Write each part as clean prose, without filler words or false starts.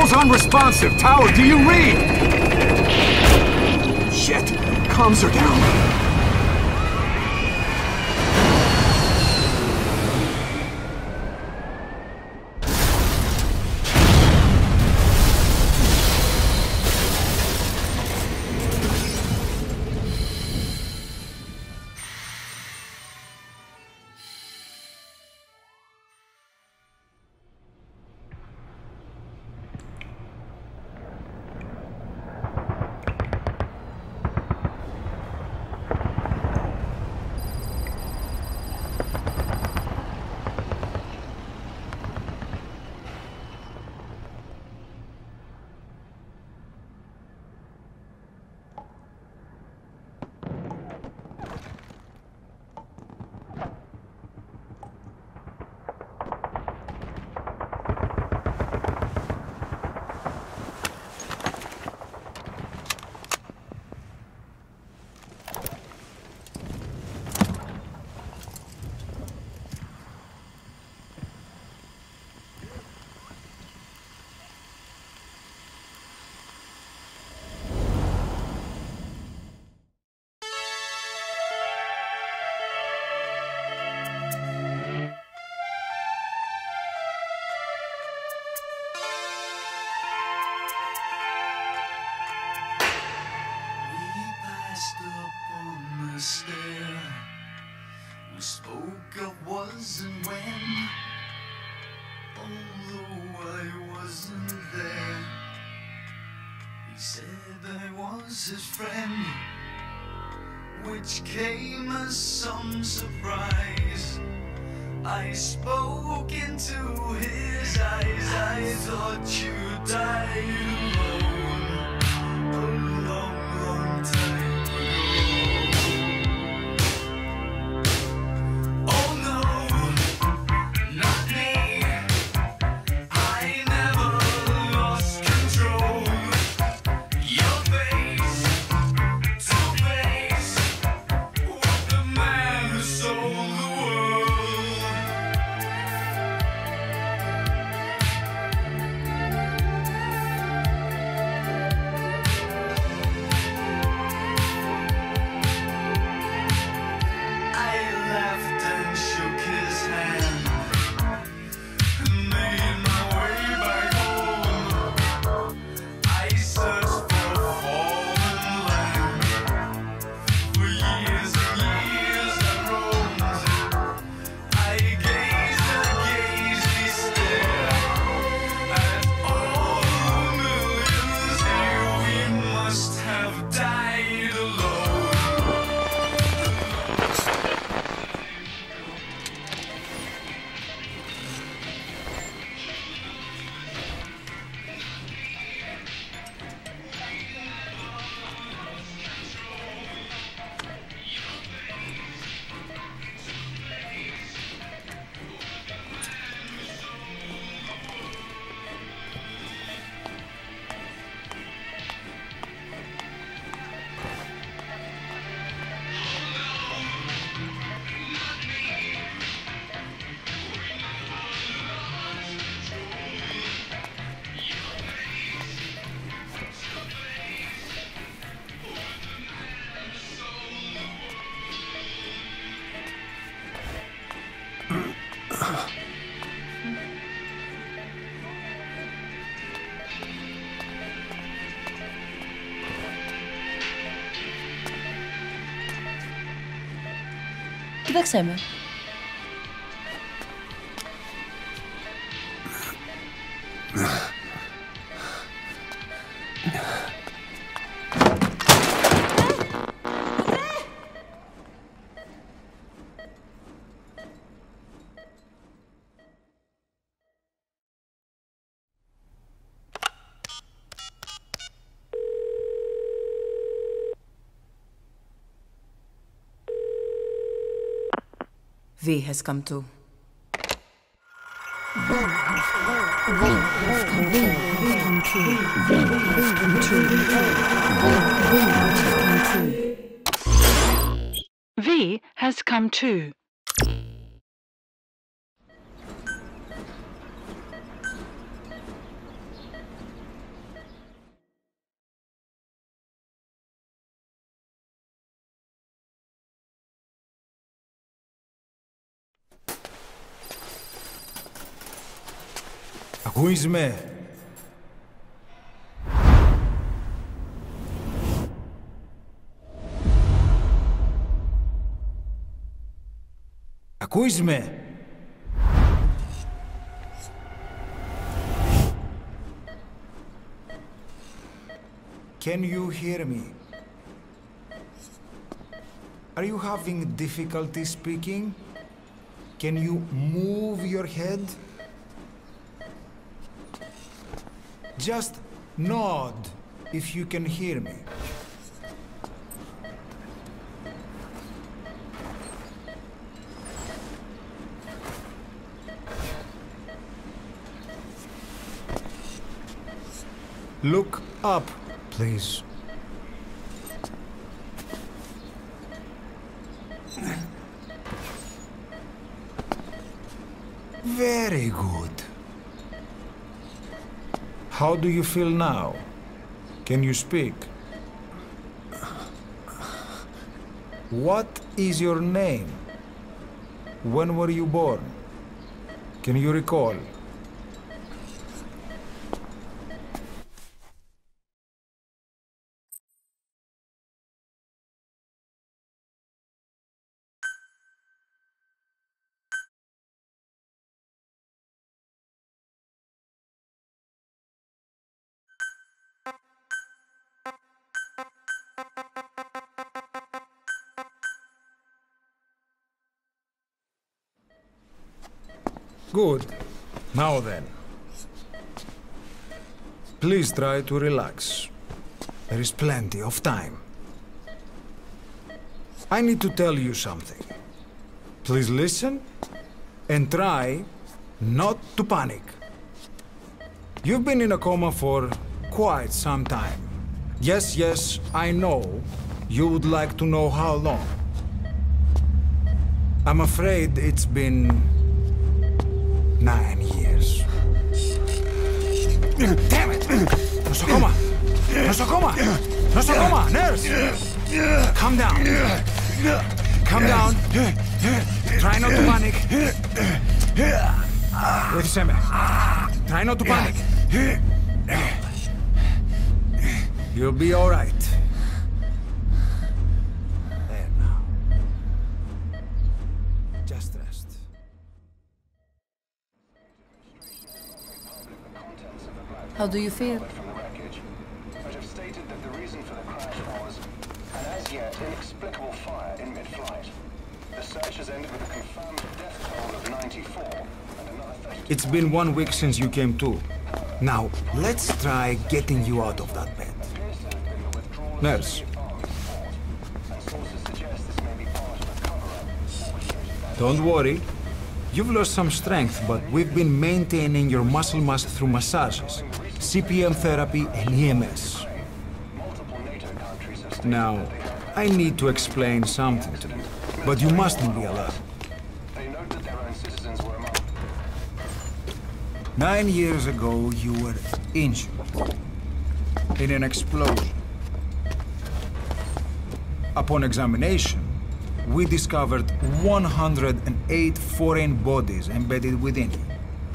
Signal's unresponsive. Tower, do you read? Shit. Comms are down. We spoke of was and when, although I wasn't there. He said I was his friend, which came as some surprise. I spoke into his eyes. I thought you died alone a long, long time. Kde chcemy? V has come to. V has come too. Ακούεις με? Ακούεις με? Can you hear me? Are you having difficulty speaking? Can you move your head? Just nod if you can hear me. Look up, please. Very good. How do you feel now? Can you speak? What is your name? When were you born? Can you recall? Good. Now then. Please try to relax. There is plenty of time. I need to tell you something. Please listen and try not to panic. You've been in a coma for quite some time. Yes, I know you would like to know how long. I'm afraid it's been 9 years. Damn it! Nosocoma! Nosocoma! Nosocoma! Nurse! Calm down. Calm down. Try not to panic. Βοήθησέ με. Try not to panic. You'll be all right. There now. Just rest. How do you feel? From the wreckage, but have stated that the reason for the crash was an as yet inexplicable fire in mid-flight. The search has ended with a confirmed death toll of 94 and another 32. It's been 1 week since you came to. Now, let's try getting you out of that bed. Nurse. And sources suggest this may be part of a cover-up. Don't worry. You've lost some strength, but we've been maintaining your muscle mass through massages, CPM therapy, and EMS. Multiple NATO countries have Now, I need to explain something to you, but you mustn't be alone. They note that their own citizens were among 9 years ago, you were injured in an explosion. Upon examination, we discovered 108 foreign bodies embedded within you.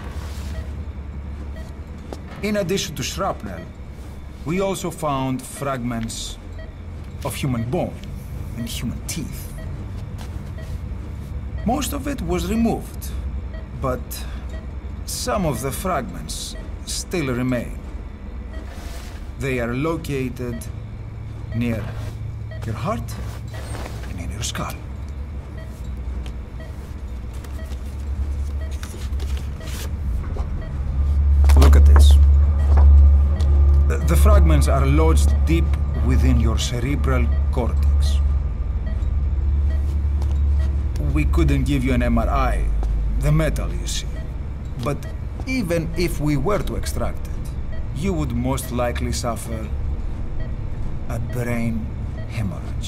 In addition to shrapnel, we also found fragments of human bone and human teeth. Most of it was removed, but some of the fragments still remain. They are located near your heart and in your skull. Look at this. The fragments are lodged deep within your cerebral cortex. We couldn't give you an MRI, the metal, you see. But even if we were to extract it, you would most likely suffer a brain hemorrhage.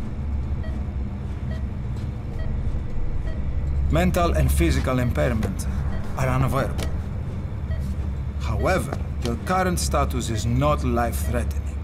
Mental and physical impairment are unavoidable. However, your current status is not life-threatening.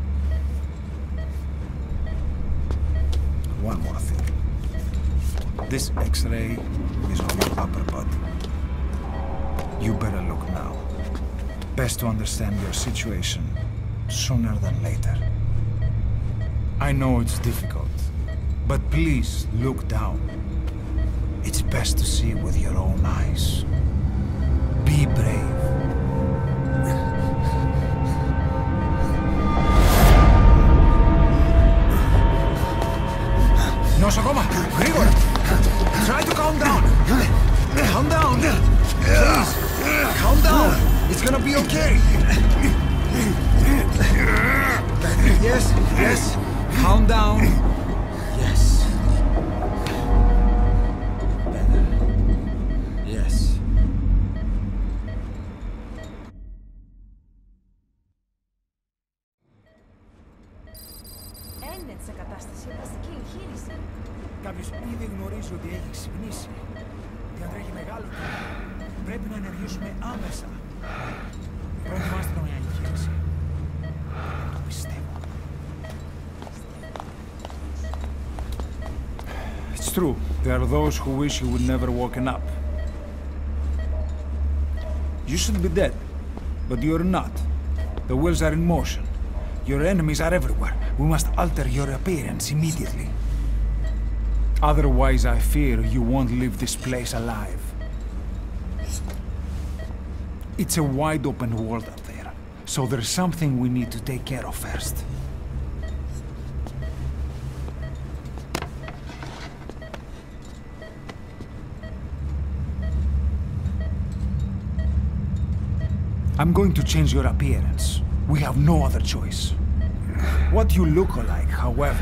One more thing. This X-ray is on your upper body. You better look now. best to understand your situation sooner than later. I know it's difficult, but please look down. It's best to see with your own eyes. Be brave. Νοσοκόμα, γρήγορα! Try to calm down! Calm down! Please! Calm down! It's gonna be okay! Yes, yes! Calm down! Yes. Better. Yes. Έννετ σε κατάσταση επαστική εγχείρηση. Κάποιος ήδη γνωρίζει ότι έχει ξυπνήσει. Διατρέχει μεγάλο κίνδυνο. Πρέπει να ενεργήσουμε άμεσα. Προετοιμάστε τον για εγχείρηση. Το πιστεύω. It's true. There are those who wish you would never woken up. You should be dead, but you're not. The wheels are in motion. Your enemies are everywhere. We must alter your appearance immediately. Otherwise, I fear you won't leave this place alive. It's a wide open world up there, so there's something we need to take care of first. I'm going to change your appearance. We have no other choice. What you look like, however,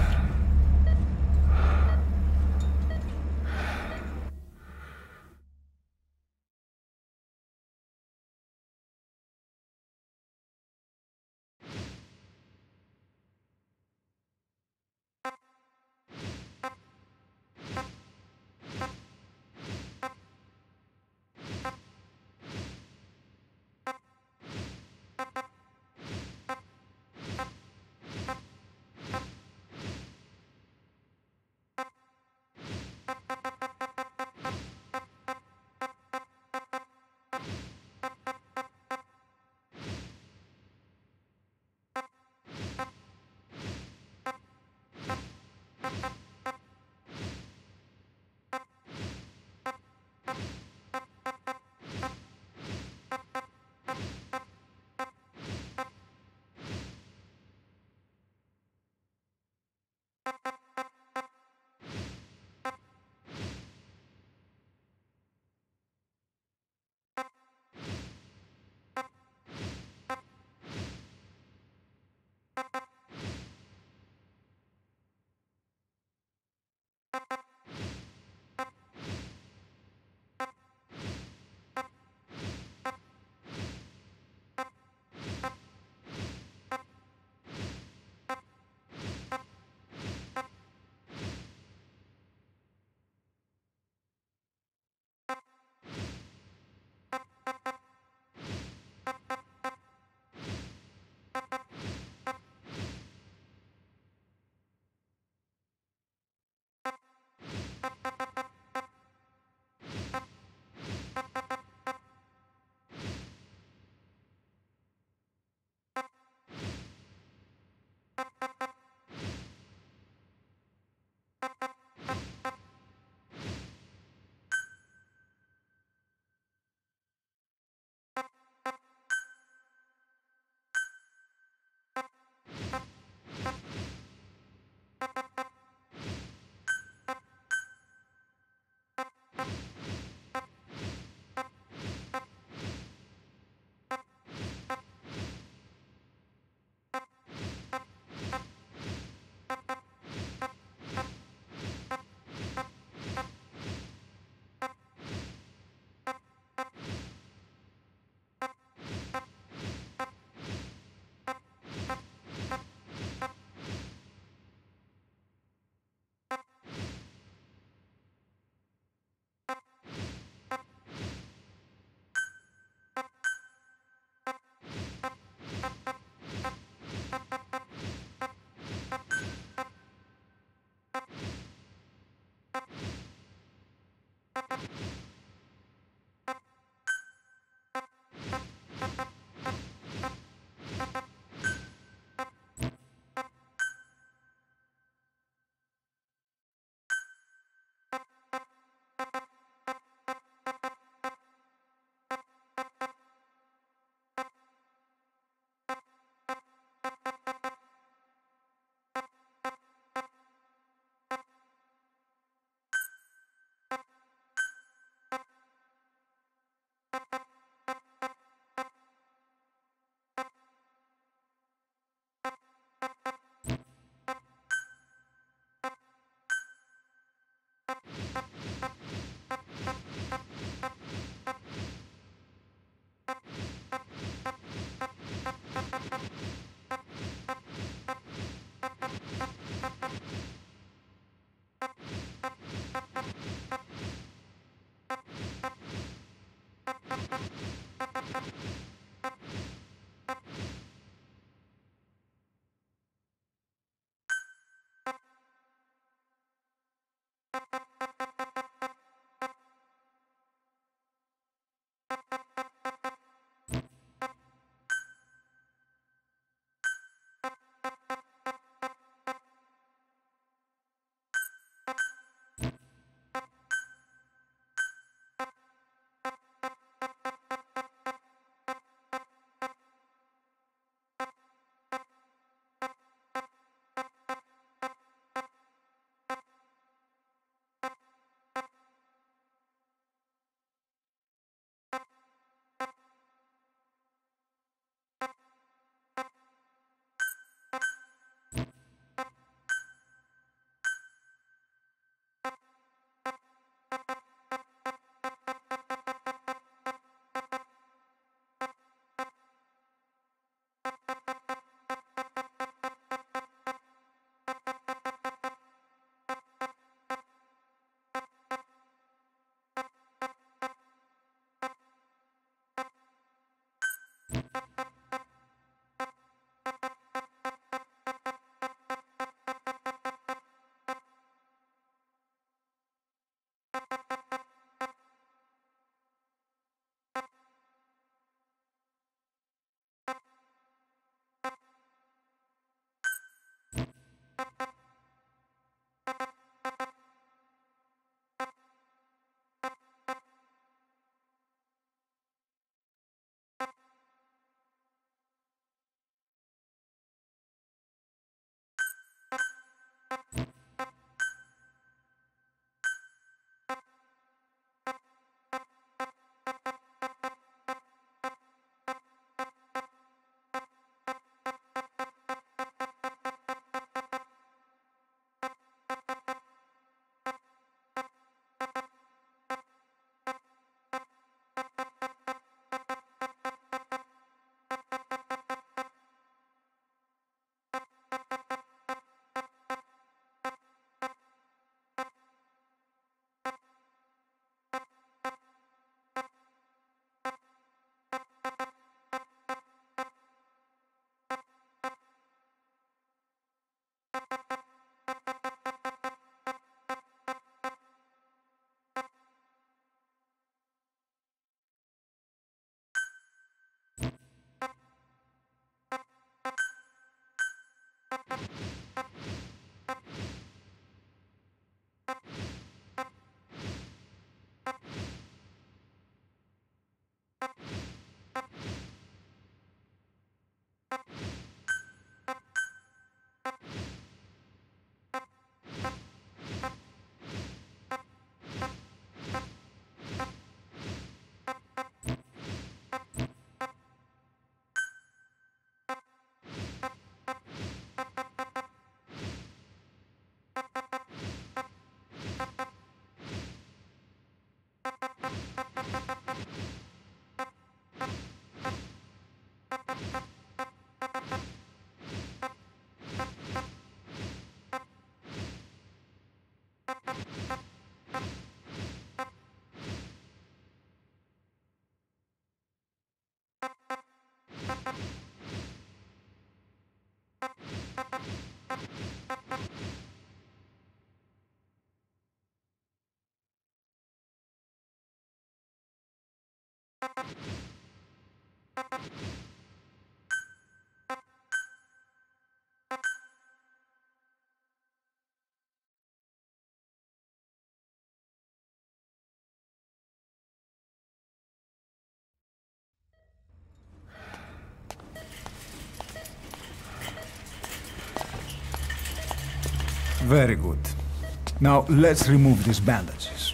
Very good. Now, let's remove these bandages.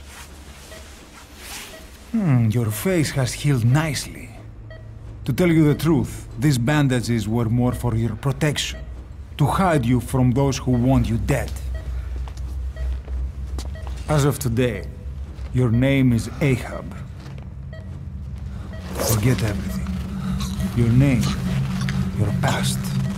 Your face has healed nicely. To tell you the truth, these bandages were more for your protection, to hide you from those who want you dead. As of today, your name is Ahab. Forget everything. Your name, your past.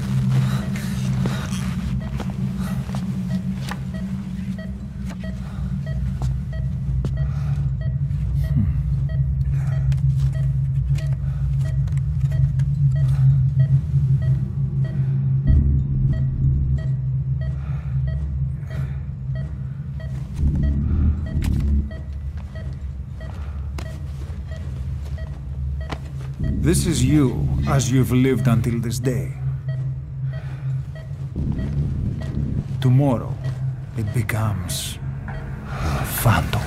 This is you, as you've lived until this day. Tomorrow, it becomes a phantom.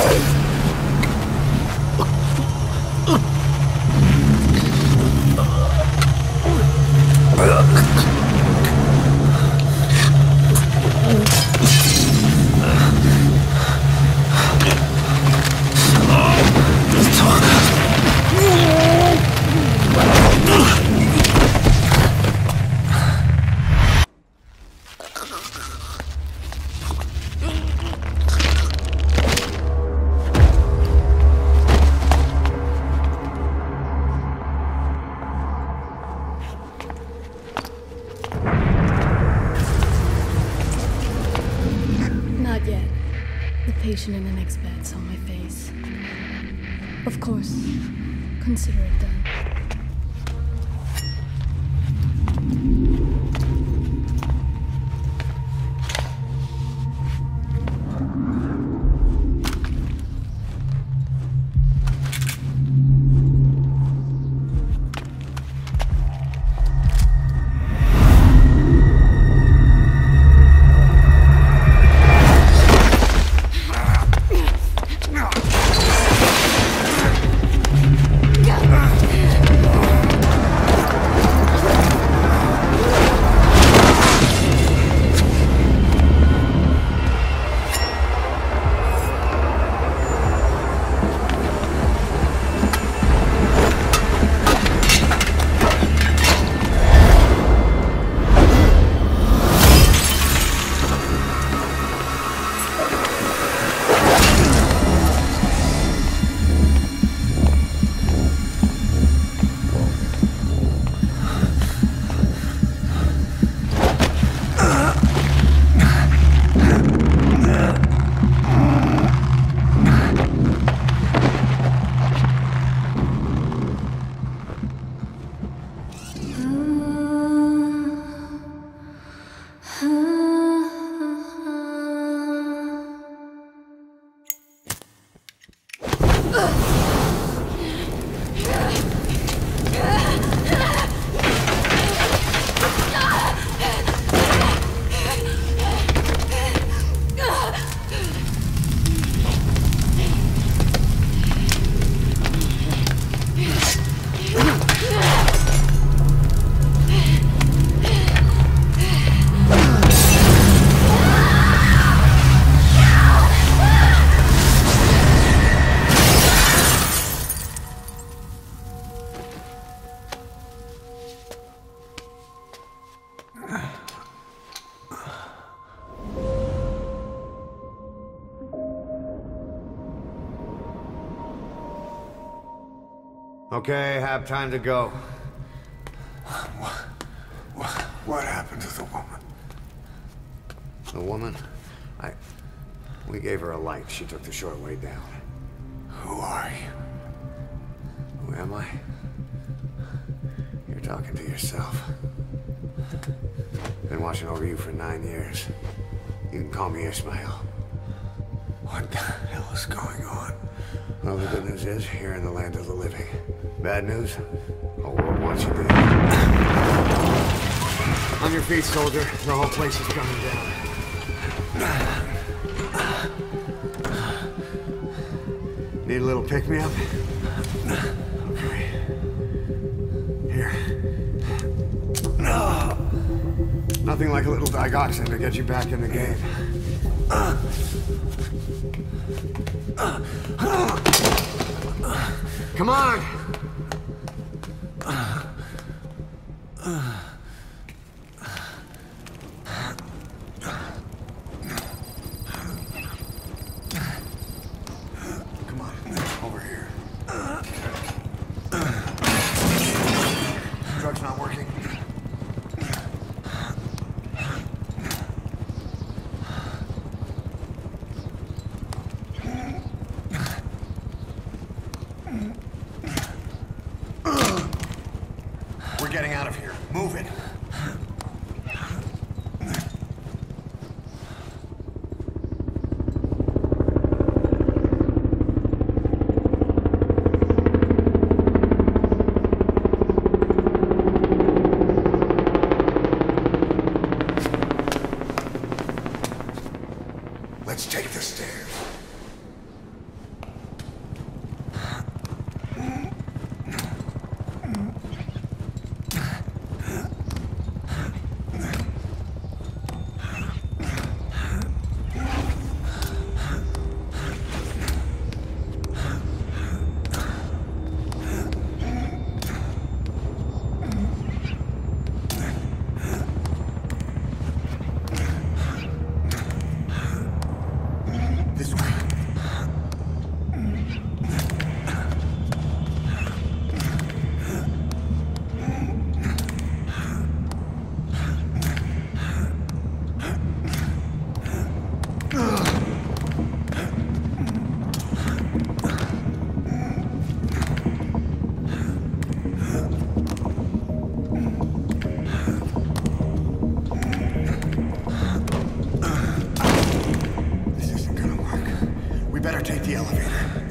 Not yet. The patient in the next bed saw my face. Of course. Consider it done. Okay, have time to go. What happened to the woman? The woman? We gave her a light. She took the short way down. Who are you? Who am I? You're talking to yourself. Been watching over you for 9 years. You can call me Ishmael. What the hell is going on? Well, the good news is, you're in the land of the living. Bad news? The whole world wants you dead. On your feet, soldier. The whole place is coming down. Need a little pick-me-up? Okay. Here. Nothing like a little digoxin to get you back in the game. Come on! Come on, over here. We're getting out of here. Move it. Let's take the stairs. This way. This isn't gonna work. We better take the elevator.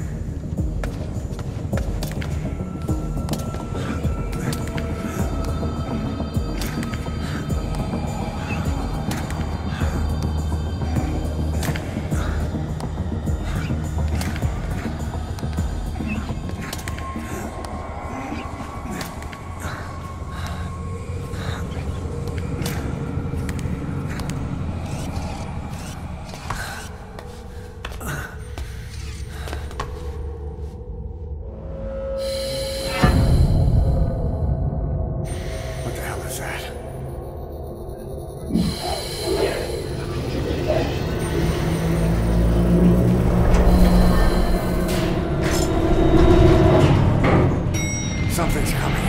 What the hell is that? Something's coming.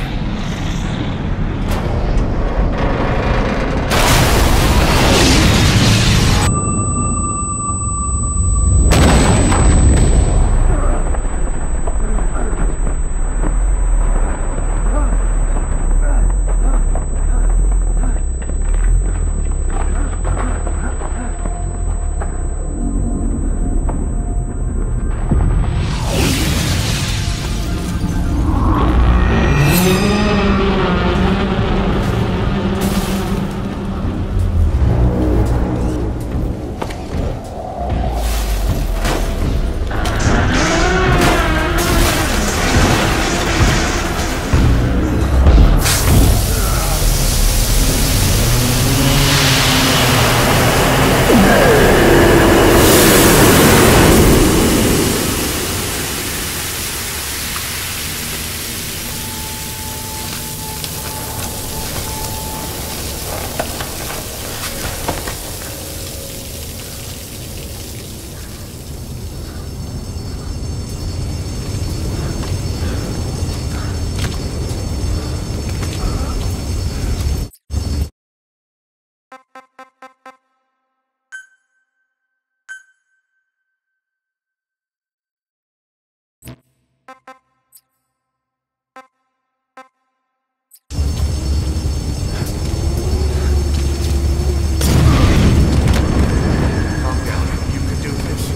Calm down. You can do this.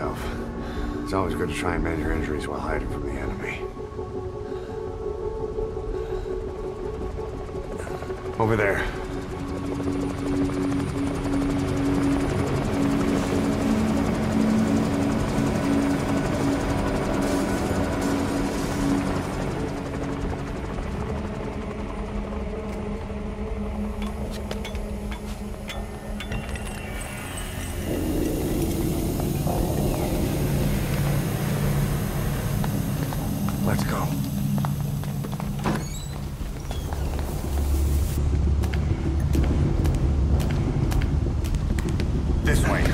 yourself. It's always good to try and mend your injuries while hiding from the enemy. Over there. Let's go. This way.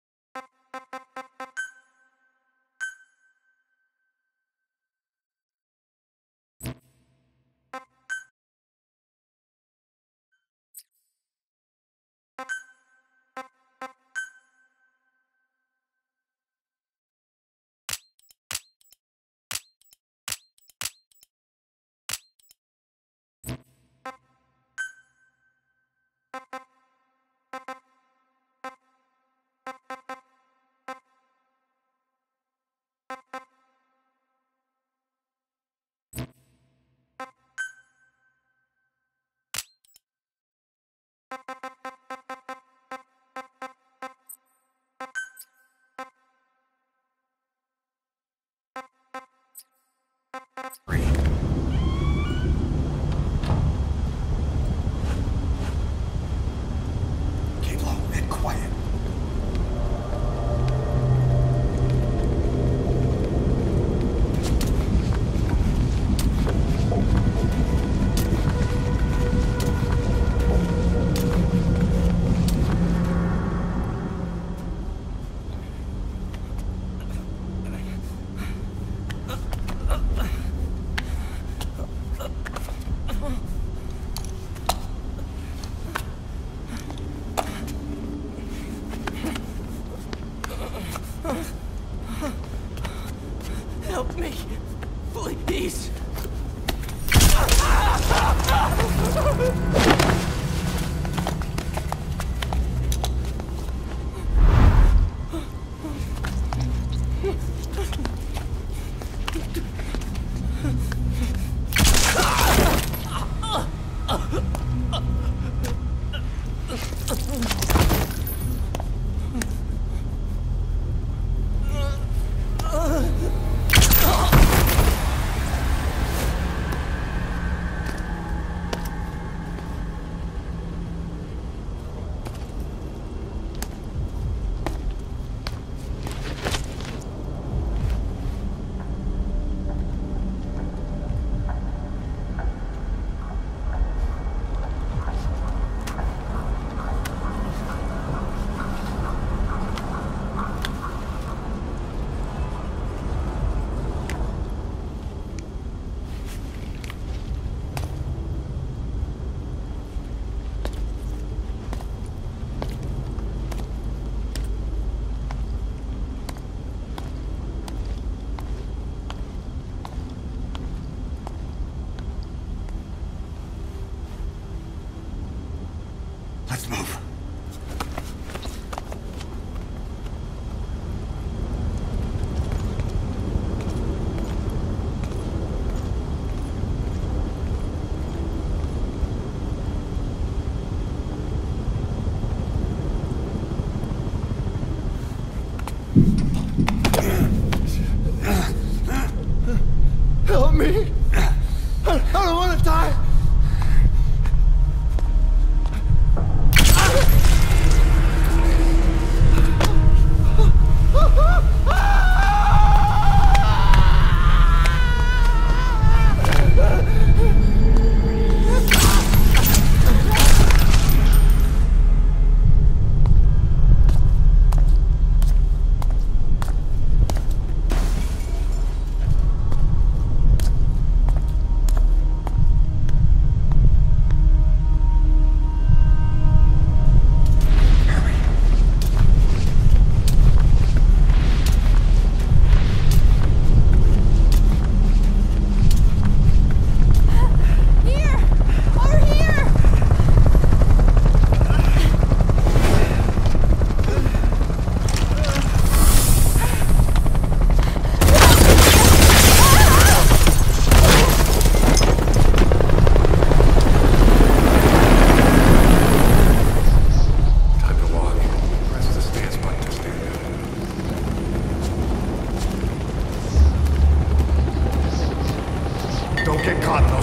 Keep low and quiet. Help me, please. Let's move. Help me. I don't want to die.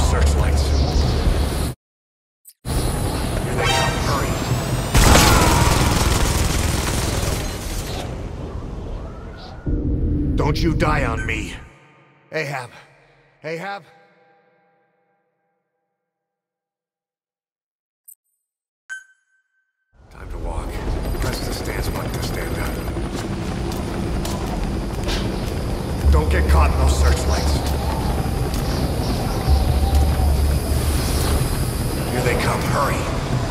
searchlights. Here they come, hurry. Don't you die on me. Ahab. Ahab? Time to walk. Press the stance button to stand up. Don't get caught in those searchlights. Here they come, hurry.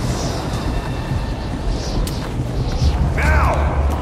Now!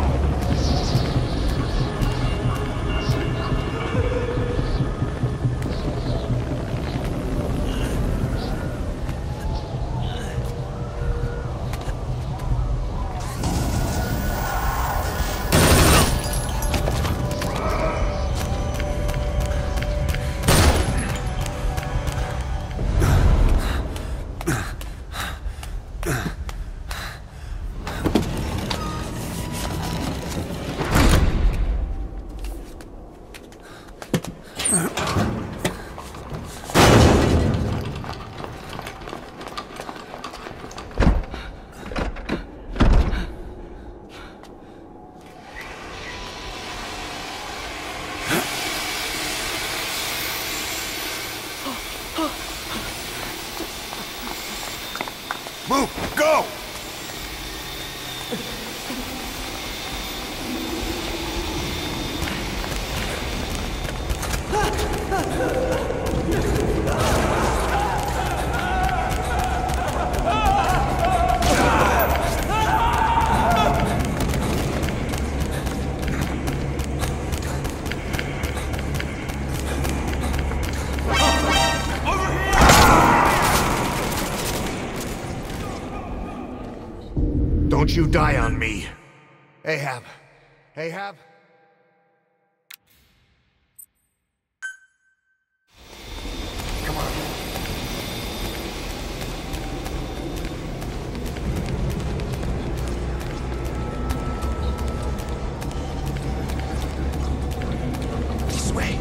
Move! Go! Don't you die on me. Ahab. Ahab? Come on. This way.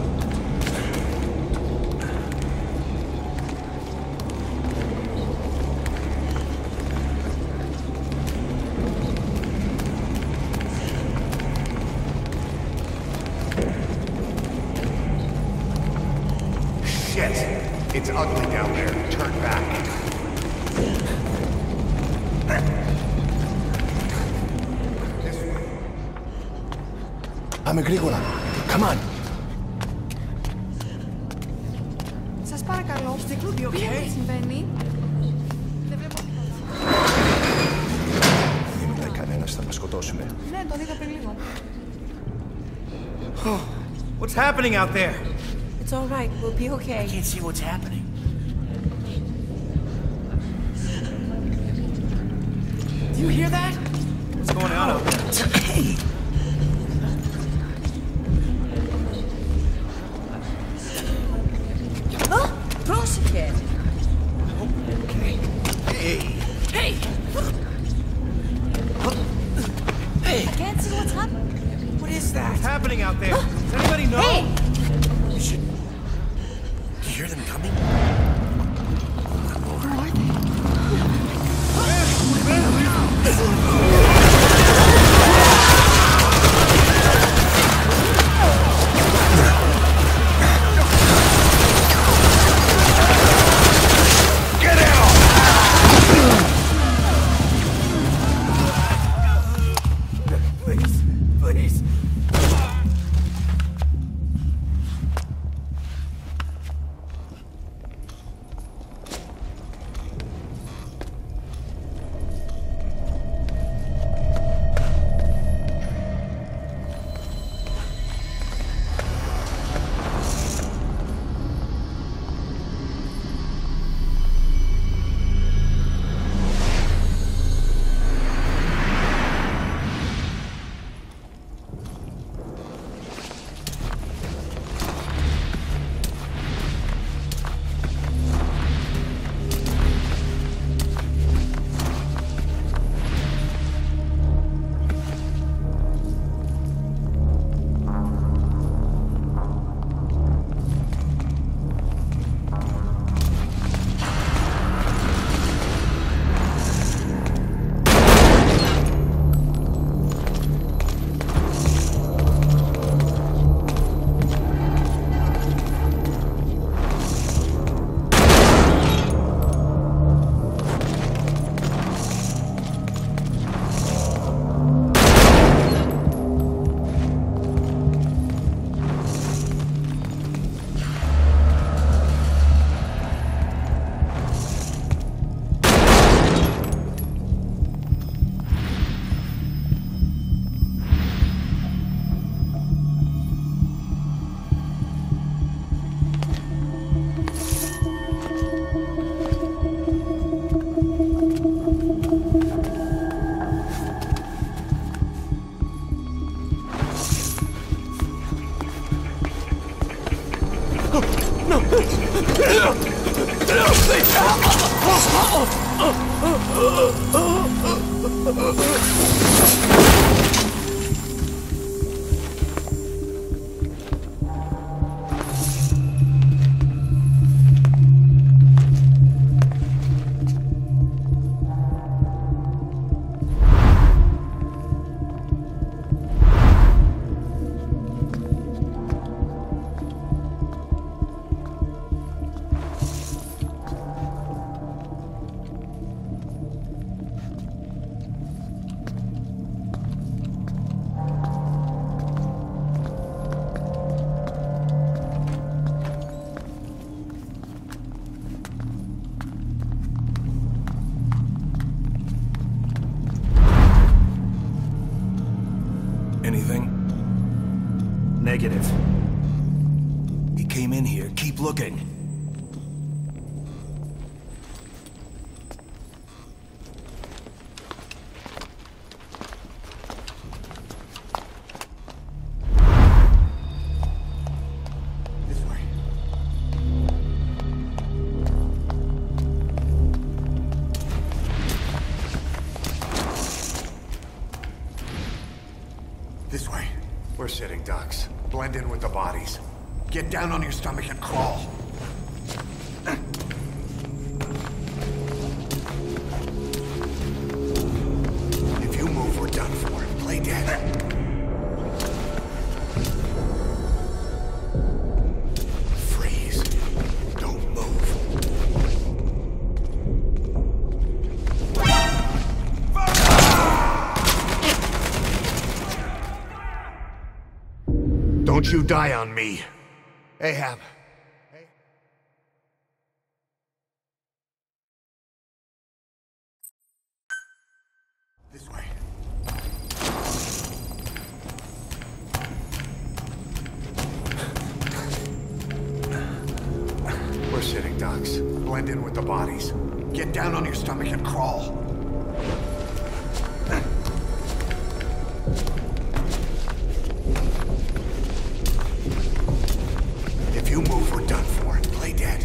It's ugly down there. Turn back. This way. Πάμε γρήγορα. Come on. Σας παρακαλώ. Τι συμβαίνει? Δεν βλέπω τίποτα. Δεν είπε κανένας θα μας σκοτώσουνε. Ναι, τον είδα πριν λίγο. What's happening out there? It's all right. We'll be okay. I can't see what's happening. Do you hear that? What's going on out there? Hey! Oh, πρόσεχε. Okay. Hey! Hey! Hey! I can't see what's happening. What is that? What's happening out there? Does anybody know? Hey! You should... Do you hear them coming? Who are they? Anything? Negative. He came in here. Keep looking. This way. This way. We're sitting ducks. Blend in with the bodies. Get down on your stomach and crawl. If you move, we're done for. Play dead. Freeze. Don't move. Don't you die on me. Ahab. This way. We're sitting ducks. Blend in with the bodies. Get down on your stomach and crawl. If you move, we're done for. Play dead.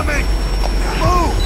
coming! Move!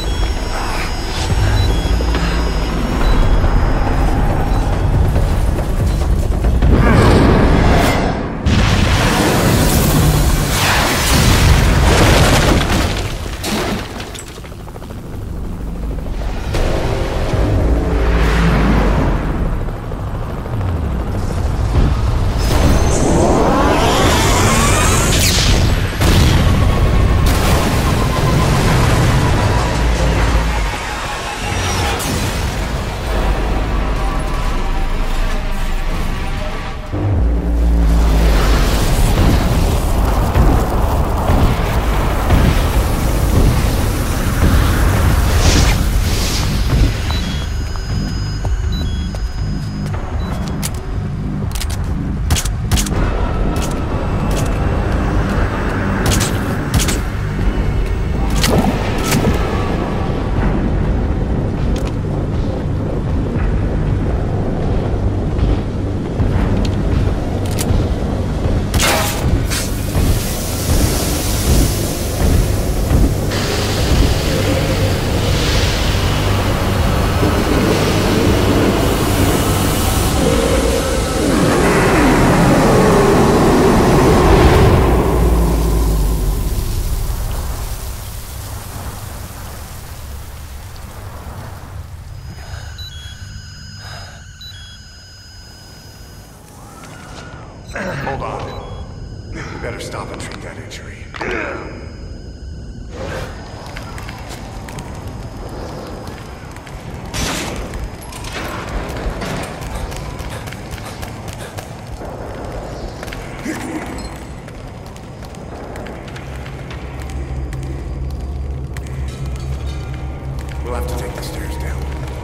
Hold on. We better stop and treat that injury. We'll have to take the stairs down.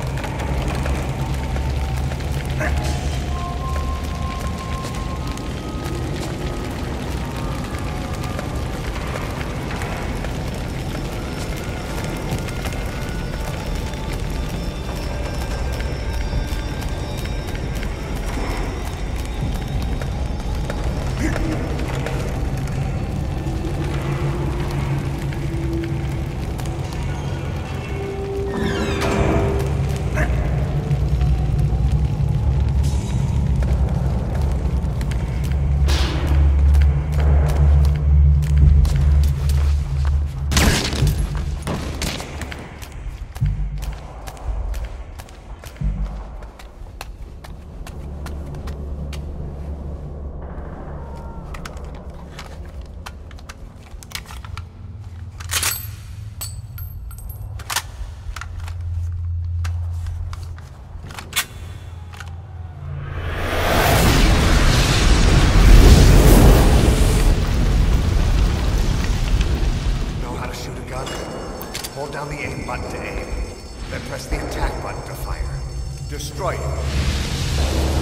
Hold down the aim button to aim. Then press the attack button to fire. Destroy it.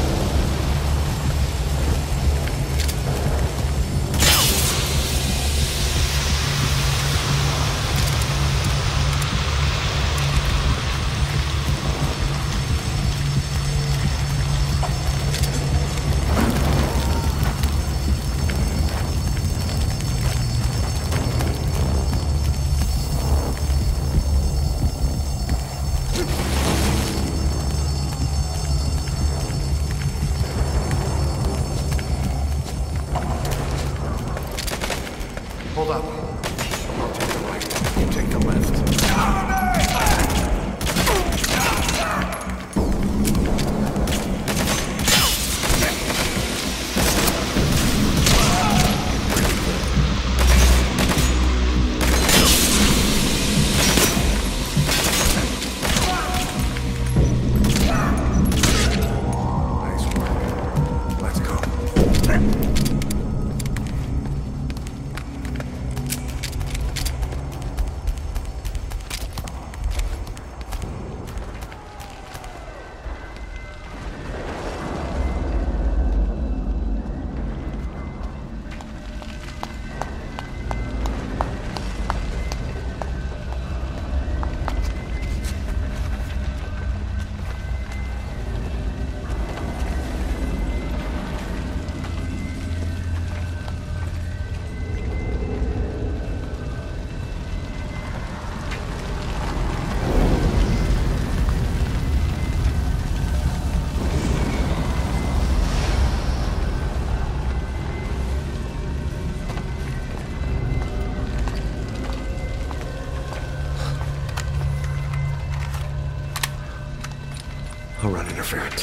I'll run interference.